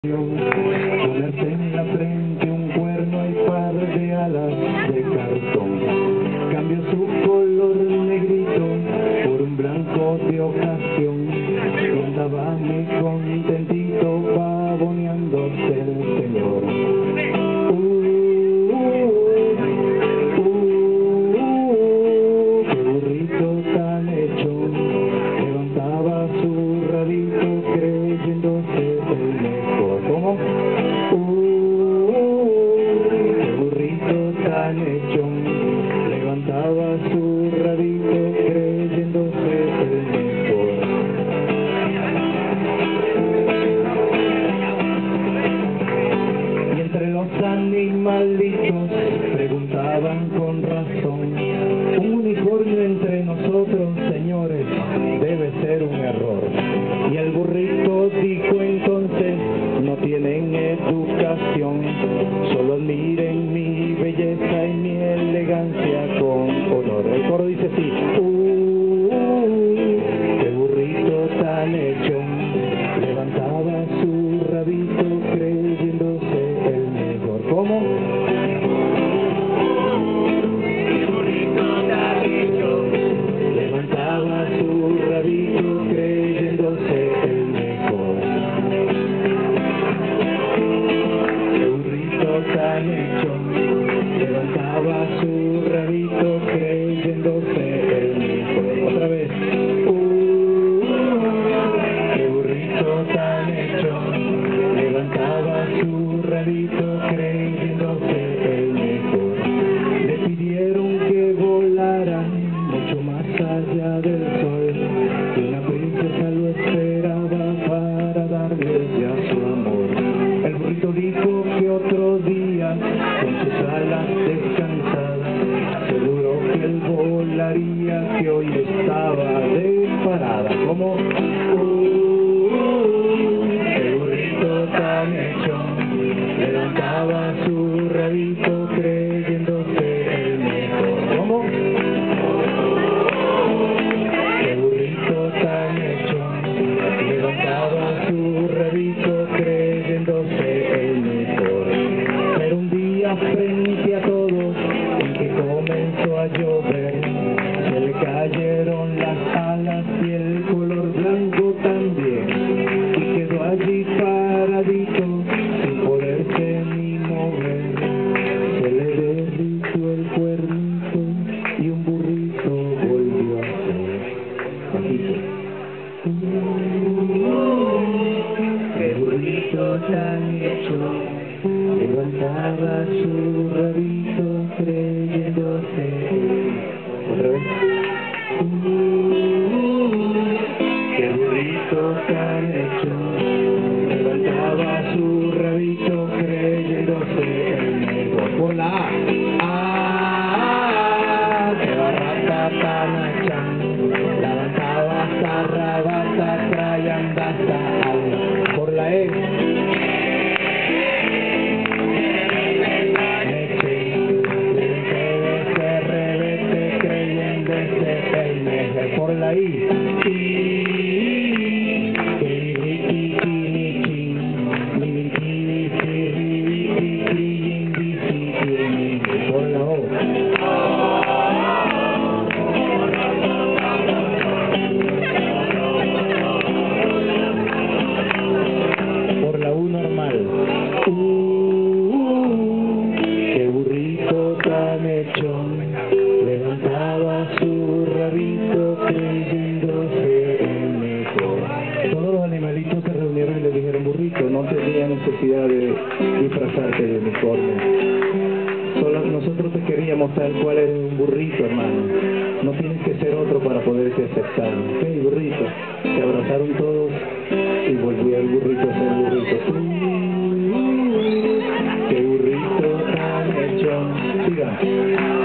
Ponerse en la frente un cuerno y par de alas de cartón. Cambió su color negrito por un blanco de ocasión. Y andaba muy contentito pavoneándose el señor. Qué burrito tan hecho. Levantaba su rabito creyéndose el mejor. ¿Cómo? Qué burrito tan hecho. Levantaba su rabito creyéndose el mejor. Y entre los animalitos preguntaban con razón: un unicornio entre nosotros, señores, debe ser un error. Y el burrito dijo entonces: no tienen educación, solo admiren mi belleza y mi elegancia con honor. El coro dice así: qué burrito tan hecho. Levantaba su rabito creyéndose el mejor. ¿Cómo? Qué burrito tan hecho. Levantaba su rabito creyéndose el mejor. Qué burrito tan hecho. Levantaba su rabito creyéndose el mejor. Otra vez. Qué burrito tan hecho. Levantaba su rabito creyéndose el mejor. Le pidieron que volaran mucho más allá del sol, y una princesa lo esperaba para darle ya su amor. El burrito dijo que otro día, con sus alas descansadas, seguro que él volaría, que hoy estaba de parada. Como qué burrito tan hecho. Levantaba su rabito creyéndose el mejor. ¿Cómo? Qué burrito tan hecho. Levantaba su rabito creyéndose el mejor. Pero un día frente a todos, en que comenzó a llover, se le cayeron las alas y el color blanco también, y quedó allí paradito sin poderse ni mover. Se le derritió el cuernito y un burrito volvió a ser. Bajito. Qué burrito tan hecho. Levantaba su rabito creyéndose. Otra vez. Qué burrito tan hecho. Levantaba su rabito creyéndose el mejor. Por la A. Que barratatanachan. Levantaba hasta rabata trayanda hasta alma. Por la E. Por la I. Por la O. Por la U normal. Qué burrito tan hecho. Levantaba su rabito creyéndose el mejor. Todos los animalitos se reunieron y le dijeron: burrito, no tenía necesidad de disfrazarte de unicornio. Solo nosotros te queríamos tal cual eres, un burrito, hermano. No tienes que ser otro para poderte aceptar. Ok, burrito. Se abrazaron todos y volvió el burrito a ser burrito. Qué burrito tan hecho. Siga.